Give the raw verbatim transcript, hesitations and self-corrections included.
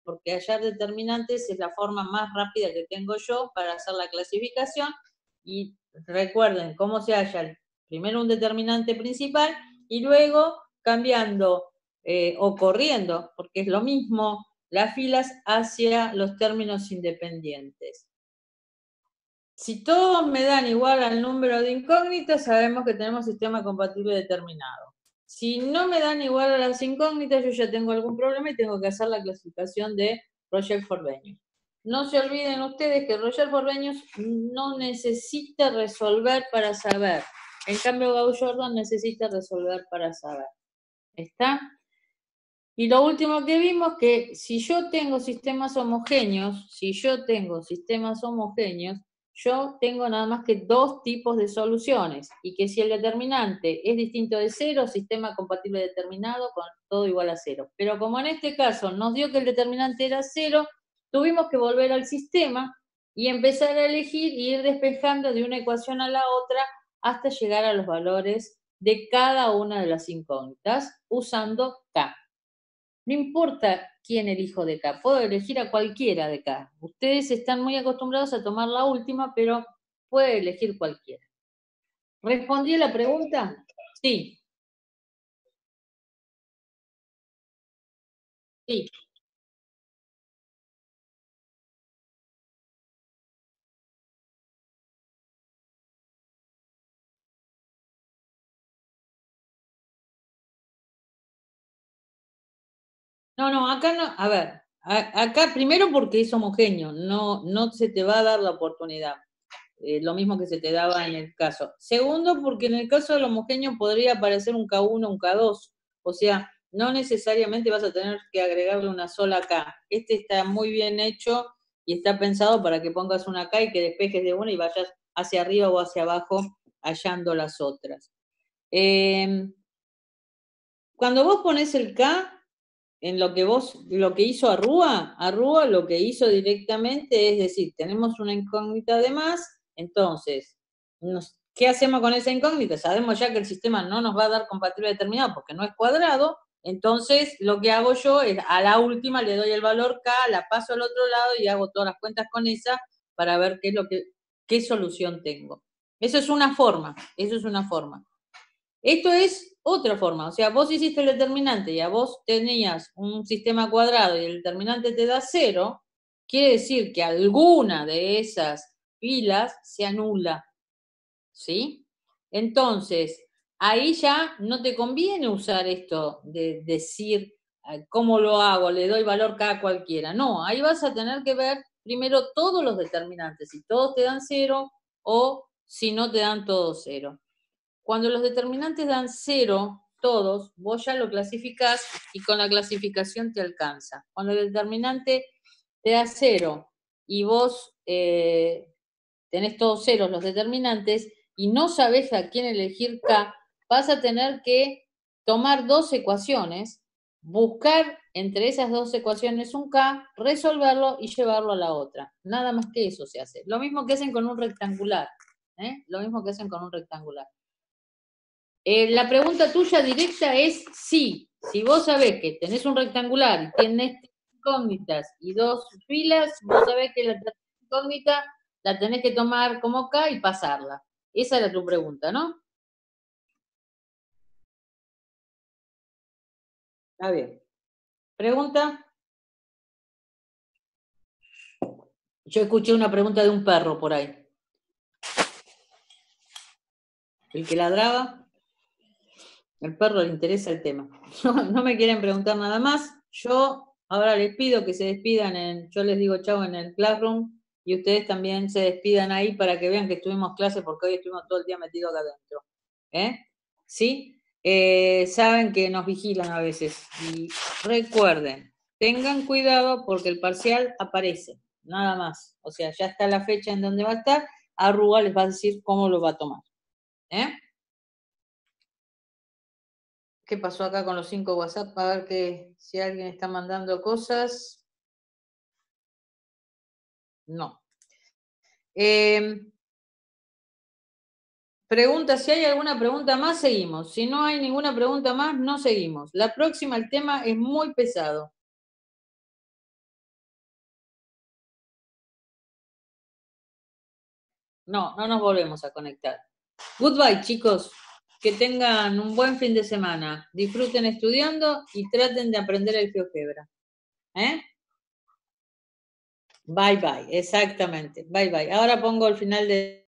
porque hallar determinantes es la forma más rápida que tengo yo para hacer la clasificación. Y recuerden cómo se halla primero un determinante principal y luego cambiando eh, o corriendo, porque es lo mismo, las filas hacia los términos independientes. Si todos me dan igual al número de incógnitas, sabemos que tenemos sistema compatible determinado. Si no me dan igual a las incógnitas, yo ya tengo algún problema y tengo que hacer la clasificación de Roger-Frobenius. No se olviden ustedes que Roger-Frobenius no necesita resolver para saber. En cambio, Gauss-Jordan necesita resolver para saber. ¿Está? Y lo último que vimos que si yo tengo sistemas homogéneos, si yo tengo sistemas homogéneos, yo tengo nada más que dos tipos de soluciones, y que si el determinante es distinto de cero, sistema compatible determinado con todo igual a cero. Pero como en este caso nos dio que el determinante era cero, tuvimos que volver al sistema y empezar a elegir y ir despejando de una ecuación a la otra hasta llegar a los valores de cada una de las incógnitas usando K. No importa quién elijo de K, puedo elegir a cualquiera de K. Ustedes están muy acostumbrados a tomar la última, pero puede elegir cualquiera. ¿Respondí a la pregunta? Sí. Sí. No, no, acá no, a ver, a, acá primero porque es homogéneo, no, no se te va a dar la oportunidad. Eh, lo mismo que se te daba en el caso. Segundo, porque en el caso del homogéneo podría aparecer un K uno, un K dos, o sea, no necesariamente vas a tener que agregarle una sola K. Este está muy bien hecho y está pensado para que pongas una K y que despejes de una y vayas hacia arriba o hacia abajo hallando las otras. Eh, cuando vos pones el K, en lo que vos, lo que hizo Arrua, Arrua lo que hizo directamente es decir, tenemos una incógnita de más, entonces, nos, ¿qué hacemos con esa incógnita? Sabemos ya que el sistema no nos va a dar compatible determinado porque no es cuadrado, entonces lo que hago yo es a la última le doy el valor K, la paso al otro lado y hago todas las cuentas con esa para ver qué es lo que, qué solución tengo. Eso es una forma, eso es una forma. Esto es otra forma, o sea, vos hiciste el determinante y a vos tenías un sistema cuadrado y el determinante te da cero, quiere decir que alguna de esas filas se anula, ¿sí? Entonces, ahí ya no te conviene usar esto de decir cómo lo hago, le doy valor cada cualquiera. No, ahí vas a tener que ver primero todos los determinantes, si todos te dan cero o si no te dan todos cero. Cuando los determinantes dan cero, todos, vos ya lo clasificás y con la clasificación te alcanza. Cuando el determinante te da cero y vos eh, tenés todos ceros los determinantes y no sabés a quién elegir K, vas a tener que tomar dos ecuaciones, buscar entre esas dos ecuaciones un K, resolverlo y llevarlo a la otra. Nada más que eso se hace. Lo mismo que hacen con un rectangular. ¿eh? Lo mismo que hacen con un rectangular. Eh, la pregunta tuya directa es sí. Si vos sabés que tenés un rectangular y tenés tres incógnitas y dos filas, vos sabés que la tercera incógnita la tenés que tomar como K y pasarla. Esa era tu pregunta, ¿no? Está bien. ¿Pregunta? Yo escuché una pregunta de un perro por ahí. El que ladraba, el perro le interesa el tema. No, no me quieren preguntar nada más. Yo ahora les pido que se despidan, en, yo les digo chao en el Classroom y ustedes también se despidan ahí para que vean que estuvimos clase porque hoy estuvimos todo el día metidos acá adentro. ¿Eh? ¿Sí? Eh, saben que nos vigilan a veces y recuerden, tengan cuidado porque el parcial aparece, nada más. O sea, ya está la fecha en donde va a estar, Arrua les va a decir cómo lo va a tomar. ¿Eh? ¿Qué pasó acá con los cinco WhatsApp? A ver que, si alguien está mandando cosas. No. Eh, pregunta, si hay alguna pregunta más, seguimos. Si no hay ninguna pregunta más, no seguimos. La próxima, el tema es muy pesado. No, no nos volvemos a conectar. Goodbye, chicos. Que tengan un buen fin de semana. Disfruten estudiando y traten de aprender el GeoGebra. ¿Eh? Bye, bye. Exactamente. Bye, bye. Ahora pongo el final de...